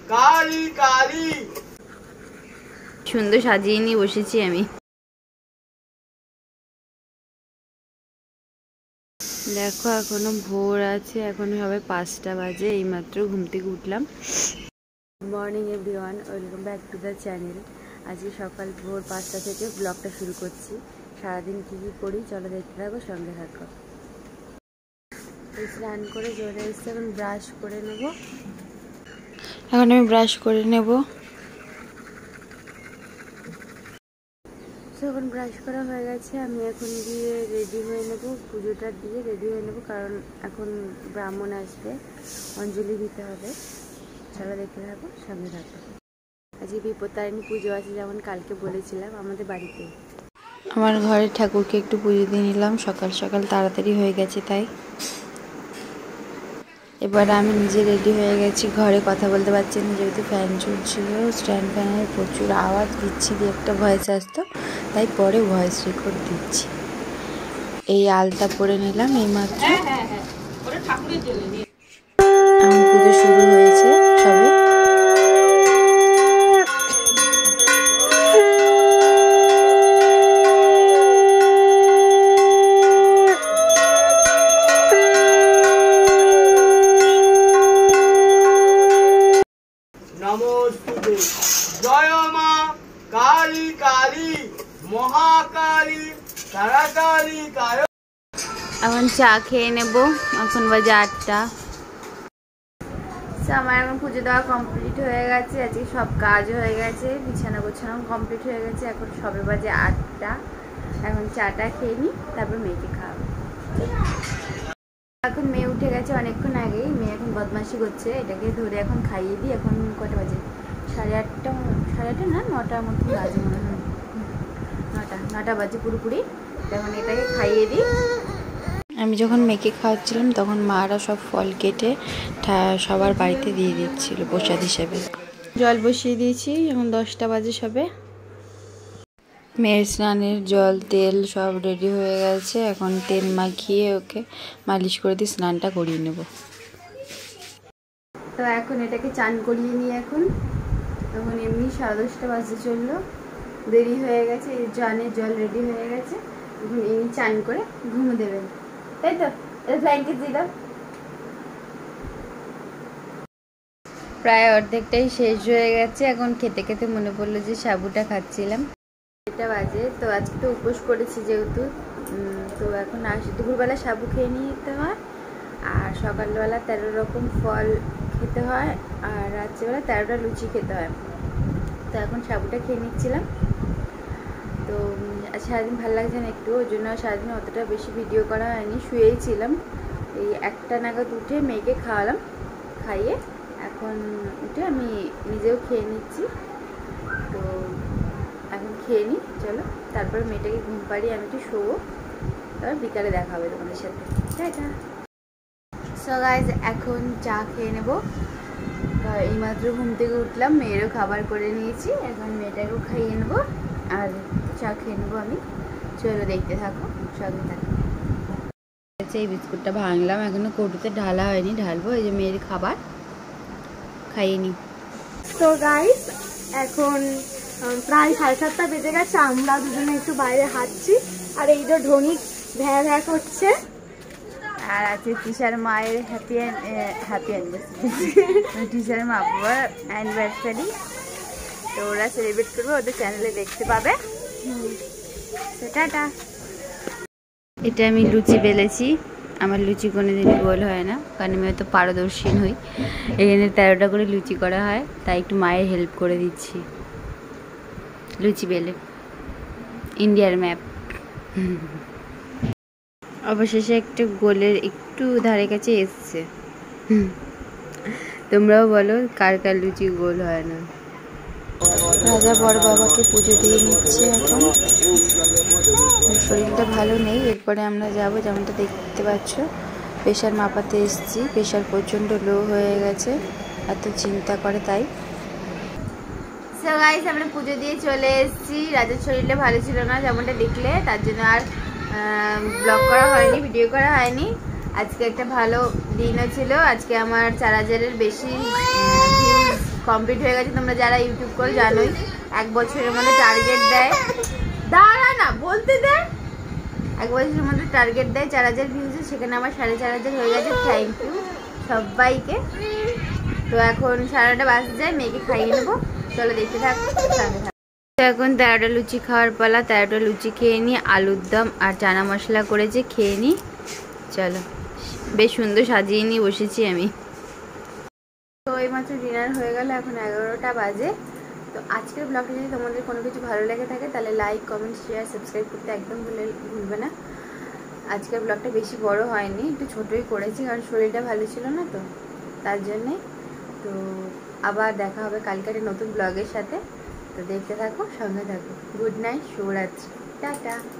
কালী কালী। সুন্দর সাজিয়ে নিয়ে বসেছি আমি। দেখো এখনো ভোর আছে, এখন হবে 5টা বাজে, এইমাত্র ঘুম থেকে উঠলাম। Morning everyone, welcome back to the channel. আজকে সকাল ভোর 5টা থেকে ব্লগটা শুরু করছি। সারাদিন কী কী করি চলো দেখতে থাকো, সঙ্গে থাকো। স্নান করে চলে এসেছি, এখন ব্রাশ করে নেব। এখন আমি ব্রাশ করে নেব। এখন ব্রাশ করা হয়ে গেছে, আমি এখন গিয়ে রেডি হয়ে নেব, পুজোটা দিয়ে রেডি হয়ে নেব, কারণ এখন ব্রাহ্মণ আসবে, অঞ্জলি দিতে হবে। চলো দেখতে থাকো, সঙ্গে থাকো। আজকে বিপত্তারিণী পুজো আছে, যেমন কালকে বলেছিলাম আমাদের বাড়িতে। আমার ঘরের ঠাকুরকে একটু পুজো দিয়ে নিলাম, সকাল সকাল তাড়াতাড়ি হয়ে গেছে তাই। এবার আমি নিজে রেডি হয়ে গেছি, ঘরে কথা বলতে পারছি না যেহেতু ফ্যান চলছিল, স্ট্যান্ড ফ্যানের প্রচুর আওয়াজ দিচ্ছি, দিয়ে একটা ভয়েস আসতো, তাই পরে ভয়েস রেকর্ড দিচ্ছি। এই আলতা পরে নিলাম এইমাত্র। আমার পুজো শুরু হয়েছে সবে। নমস্তুতে জয় মা কালী কালী মহাকালী তারাকালী কায়। এখন চা খেয়ে নেব, এখন বাজে 8টা। আমার এখন পুজো দেওয়া কমপ্লিট হয়ে গেছে, আজকে সব কাজ হয়ে গেছে, বিছানা গোছানো কমপ্লিট হয়ে গেছে। এখন সবে বাজে 8টা। এখন চাটা খেয়ে নিই, তারপর মেয়েকে খাওয়াবো। এখন মেয়ে উঠে গেছে অনেকক্ষণ আগেই, মেয়ে এখন বদমাশি করছে, এটাকে ধরে এখন খাইয়ে দিই। এখন কটা বাজে? 8:30, 8:30 না 9টার মতো বাজে মনে হয়। 9টা বাজে পুরোপুরি। এখন এটাকে খাইয়ে দিই। আমি যখন মেয়েকে খাওয়াচ্ছিলাম তখন মারা সব ফল কেটে সবার বাড়িতে দিয়ে দিচ্ছিল প্রসাদ হিসেবে। জল বসিয়ে দিয়েছি, এখন 10টা বাজে সবে। মেয়ের স্নানের জল তেল সব রেডি হয়ে গেছে, এখন তেল মাখিয়ে ওকে মালিশ করে দিয়ে স্নানটা করিয়ে নেব। তো এখন এটাকে চান করিয়ে নিই। এখন এমনি 10:30 বাজে চললো, দেরি হয়ে গেছে, চানের জল রেডি হয়ে গেছে। এখন এমনি চান করে ঘুমো দেবেন, তাই তো? ব্ল্যাঙ্কেট দিয়ে দাও। প্রায় অর্ধেকটাই শেষ হয়ে গেছে, এখন খেতে খেতে মনে পড়লো যে সাবুটা খাচ্ছিলাম। এটা বাজে তো, আজকে তো উপোস করেছি যেহেতু, তো এখন দুপুরবেলা সাবু খেয়ে নিতে হয়, আর সকালবেলা 13 রকম ফল খেতে হয়, আর রাত্রিবেলা 13টা লুচি খেতে হয়। তো এখন সাবুটা খেয়ে নিচ্ছিলাম। তো সারাদিন ভালো লাগছে না একটু, ওই জন্য সারাদিন অতটা বেশি ভিডিও করা হয়নি, শুয়েই ছিলাম। এই 1টা নাগাদ উঠে মেয়েকে খাওয়ালাম, খাইয়ে এখন উঠে আমি নিজেও খেয়ে নিচ্ছি। তো এখন খেয়ে নিই চলো, তারপর মেয়েটাকে ঘুম পাড়িয়ে আমি একটু শোবো, তারপর বিকালে দেখা হবে তোমাদের সাথে। টাটা। সো গাইজ এখন চা খেয়ে নেবো, এইমাত্র ঘুম থেকে উঠলাম, মেয়েরও খাবার করে নিয়েছি, এখন মেয়েটাকেও খাইয়ে নেবো আর চা খেয়ে নেবো আমি। চলো দেখতে থাকো, সঙ্গে থাকো। এই বিস্কুটটা ভাঙলাম, এখনো কৌটোতে ঢালা হয়নি, ঢালবো। এই যে মেয়ের খাবার খাইয়ে নি। তো গাইস এখন প্রায় 7:30 বেজে গেছে, আমরা দুজনে একটু বাইরে হাঁটছি, আর এই যে ঢনিক ভ্যা ভ্যা করছে। আর আছে টিচার মায়ের হ্যাপি অ্যানিভার্সারি, টিচার মা বাবার অ্যানিভার্সারি, তো ওরা সেলিব্রেট করবে, ওদের চ্যানেলে দেখতে পাবে। টাটা। এটা আমি লুচি বেলেছি, আমার লুচি কোনোদিনই গোল হয় না, কারণ আমি হয়তো পারদর্শী হই। এখানে 13টা করে লুচি করা হয়, তাই একটু মায়ের হেল্প করে দিচ্ছি লুচি বেলে। ইন্ডিয়ার ম্যাপ। অবশেষে একটা গোলের একটু ধারে কাছে এসছে। তোমরাও বলো কার কার লুচি গোল হয় না। রাজা বড় বাবাকে পুজো দিয়ে নিচ্ছে, এখন শরীরটা ভালো নেই, এরপরে আমরা যাব, যেমনটা দেখতে পাচ্ছ প্রেশার মাপাতে এসেছি, প্রেশার প্রচণ্ড লো হয়ে গেছে, এত চিন্তা করে তাই। সো গাইস আমরা পুজো দিয়ে চলে এসেছি, রাজার শরীরটা ভালো ছিল না যেমনটা দেখলে, তার জন্য আর ব্লগ করা হয়নি, ভিডিও করা হয়নি। আজকে একটা ভালো দিনও ছিল, আজকে আমার 4000-এর বেশি ভিউজ কমপ্লিট হয়ে গেছে। তোমরা যারা ইউটিউব করে জানোই 1 বছরের মধ্যে টার্গেট দেয়, দাঁড়া না বলতে দে, 1 বছরের মধ্যে টার্গেট দেয় 4000 ভিউজে, সেখানে আমার 4500 হয়ে গেছে। থ্যাংক ইউ সবাইকে। তো এখন 9:30 বাজে যায়, মেয়েকে খাইয়ে নেবো। চলো দেখতে থাক। এখন 13টা লুচি খাওয়ার পালা। 13টা লুচি খেয়ে নিই, আলুর দম আর চানা মশলা করেছে, খেয়ে নিই। চলো, বেশ সুন্দর সাজিয়ে নিয়ে বসেছি আমি। তো এইমাত্র ডিনার হয়ে গেল, এখন 11টা বাজে। তো আজকের ব্লগটা যদি তোমাদের কোনো কিছু ভালো লেগে থাকে তাহলে লাইক, কমেন্ট, শেয়ার, সাবস্ক্রাইব করতে একদম ভুলবে না। আজকের ব্লগটা বেশি বড় হয়নি, একটু ছোটোই করেছি, কারণ শরীরটা ভালো ছিল না তো তার জন্যে। তো আবার দেখা হবে কালকে নতুন ব্লগের সাথে। তো দেখতে থাকো, সঙ্গে থাকো। গুড নাইট, শুভরাত্রি, টাটা।